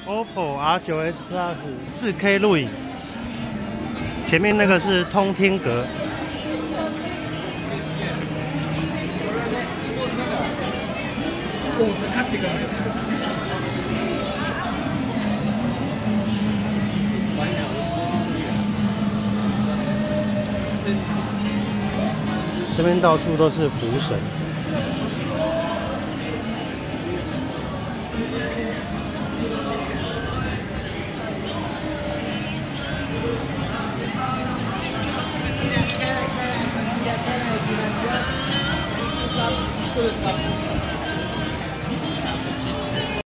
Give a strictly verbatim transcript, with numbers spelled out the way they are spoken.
O P P O R 九 S Plus 四 K 录影，前面那个是通天阁。这边到处都是福神。 Gracias.